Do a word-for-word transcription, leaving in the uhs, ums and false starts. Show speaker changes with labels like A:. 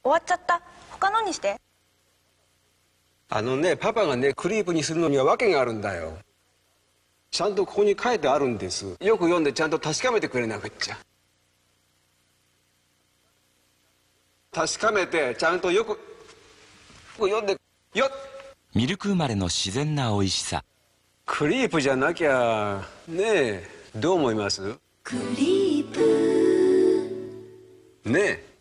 A: 終わっちゃった。他のにして。
B: あのね、パパがね、クリープにするのには訳があるんだよ。ちゃんとここに書いてあるんです。よく読んでちゃんと確かめてくれなくっちゃ。確かめてちゃんとよく読んでよっ。
C: ミルク生まれの自然な美味しさ。
B: クリープじゃなきゃねえ、どう思います？
D: クリープ
B: ねえ。